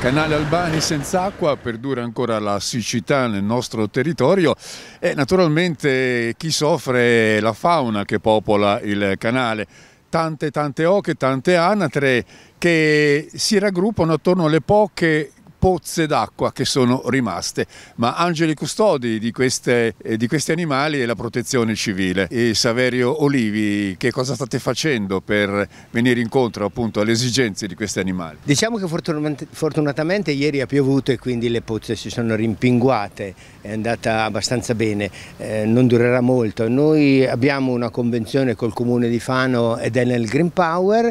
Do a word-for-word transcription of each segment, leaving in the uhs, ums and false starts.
Canale Albani senza acqua, perdura ancora la siccità nel nostro territorio e naturalmente chi soffre è la fauna che popola il canale. Tante tante oche, tante anatre che si raggruppano attorno alle poche pozze d'acqua che sono rimaste, ma angeli custodi di, queste, eh, di questi animali è la protezione civile. E Saverio Olivi, che cosa state facendo per venire incontro appunto alle esigenze di questi animali? Diciamo che fortunatamente ieri ha piovuto e quindi le pozze si sono rimpinguate, è andata abbastanza bene, eh, non durerà molto. Noi abbiamo una convenzione col comune di Fano ed Enel Green Power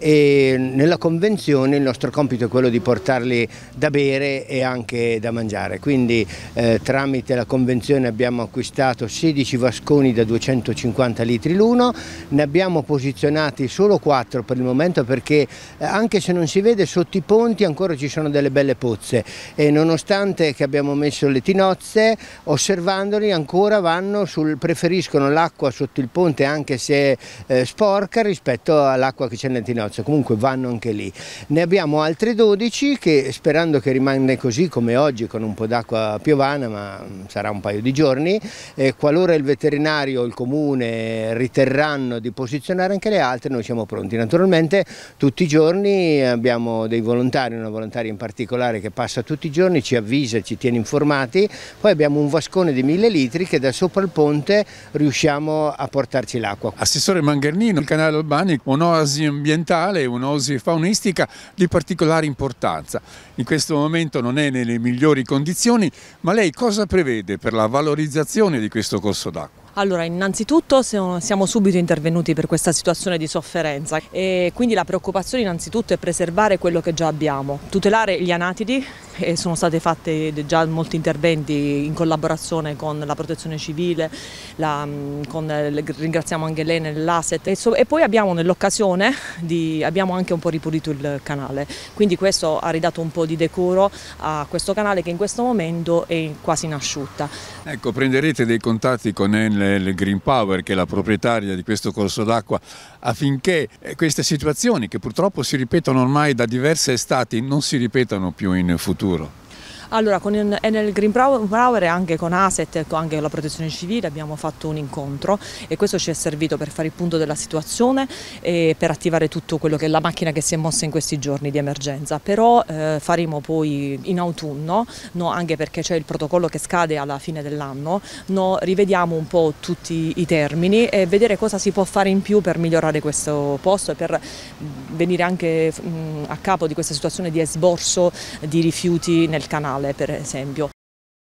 e nella convenzione il nostro compito è quello di portarli da bere e anche da mangiare, quindi eh, tramite la convenzione abbiamo acquistato sedici vasconi da duecentocinquanta litri l'uno, ne abbiamo posizionati solo quattro per il momento perché eh, anche se non si vede sotto i ponti ancora ci sono delle belle pozze e nonostante che abbiamo messo le tinozze, osservandoli ancora vanno sul, preferiscono l'acqua sotto il ponte anche se eh, sporca rispetto all'acqua che c'è nelle tinozze, comunque vanno anche lì. Ne abbiamo altri dodici che sperando che rimane così come oggi con un po' d'acqua piovana, ma sarà un paio di giorni, e qualora il veterinario o il comune riterranno di posizionare anche le altre noi siamo pronti. Naturalmente tutti i giorni abbiamo dei volontari, una volontaria in particolare che passa tutti i giorni, ci avvisa e ci tiene informati, poi abbiamo un vascone di mille litri che da sopra il ponte riusciamo a portarci l'acqua. Assessore Mangernino, il canale Albani, un'oasi ambientale, un'oasi faunistica di particolare importanza. In questo momento non è nelle migliori condizioni, ma lei cosa prevede per la valorizzazione di questo corso d'acqua? Allora, innanzitutto siamo subito intervenuti per questa situazione di sofferenza e quindi la preoccupazione innanzitutto è preservare quello che già abbiamo, tutelare gli anatidi e sono state fatte già molti interventi in collaborazione con la protezione civile, la, con, ringraziamo anche lei nell'A S E T e, so, e poi abbiamo nell'occasione abbiamo anche un po' ripulito il canale, quindi questo ha ridato un po' di decoro a questo canale che in questo momento è quasi in asciutta. Ecco, prenderete dei contatti con Enel Green Power, che è la proprietaria di questo corso d'acqua, affinché queste situazioni che purtroppo si ripetono ormai da diverse estati non si ripetano più in futuro. Allora, con Enel Green Power e anche con A S E T e anche con la protezione civile abbiamo fatto un incontro e questo ci è servito per fare il punto della situazione e per attivare tutto quello che è la macchina che si è mossa in questi giorni di emergenza. Però eh, faremo poi in autunno, no, anche perché c'è il protocollo che scade alla fine dell'anno, no, rivediamo un po' tutti i termini e vedere cosa si può fare in più per migliorare questo posto e per venire anche mh, a capo di questa situazione di esborso di rifiuti nel canale, per esempio.